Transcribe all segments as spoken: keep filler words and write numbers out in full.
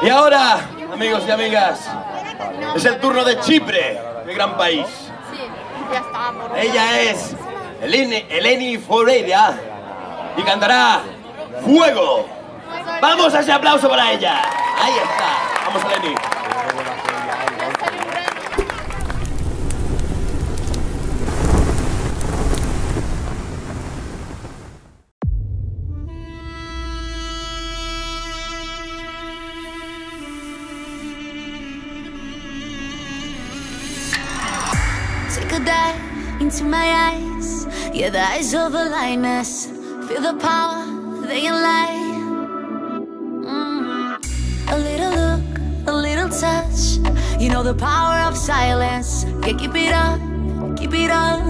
Y ahora, amigos y amigas, es el turno de Chipre, mi gran país. Ella es Eleni, Eleni Foureira y cantará Fuego. Vamos a ese aplauso para ella. Ahí está. Vamos, Eleni. Take a dive into my eyes. Yeah, the eyes of a lioness. Feel the power, they can lie. Mm. A little look, a little touch. You know the power of silence. Yeah, keep it up, keep it up.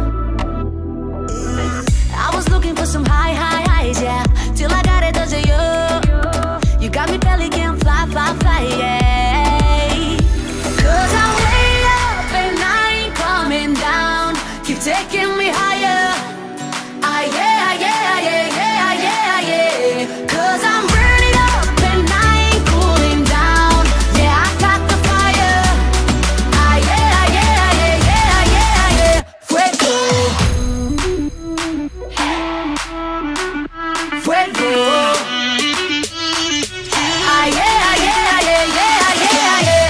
I was looking for some high, high highs, yeah. Till I got it, does it you? You got me belly can fly, fly, fly, yeah. Cause I'm way up and I ain't coming down. Keep taking me higher. Ah, yeah, yeah, yeah, yeah, yeah, yeah. Cause I'm burning up and I ain't cooling down. Yeah, I got the fire. Ah, yeah, yeah, yeah, yeah, yeah, yeah. Fuego. Fuego. Ah, yeah, yeah, yeah, yeah, yeah, yeah.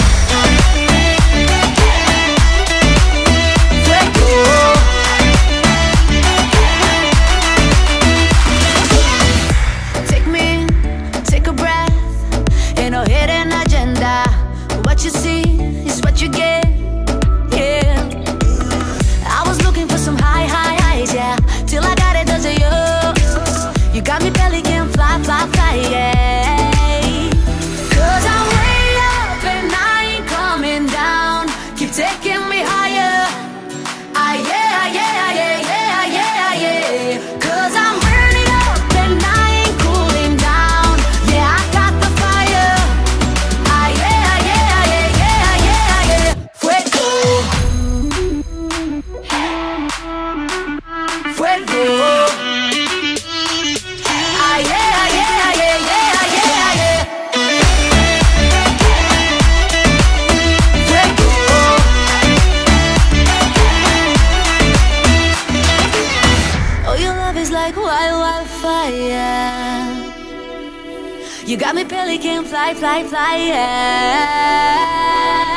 Take me in, take a breath. Ain't no hidden agenda. What you see is what you get, yeah. I was looking for some high, high highs, yeah. Till I got it, does it you? You got me belly can fly, fly, fly, yeah. Cause I'm way up and I ain't coming down. Keep taking me higher. Ah, yeah, yeah, yeah, yeah, yeah, yeah. Cause I'm burning up and I ain't cooling down. Yeah, I got the fire. Ah, yeah, yeah, yeah, yeah, yeah, yeah. Fuego. Fuego. Ah, yeah, yeah, yeah, yeah, yeah, yeah. Fuego. Oh, your love is like wild, wildfire. You got me belly can fly, fly, fly, yeah.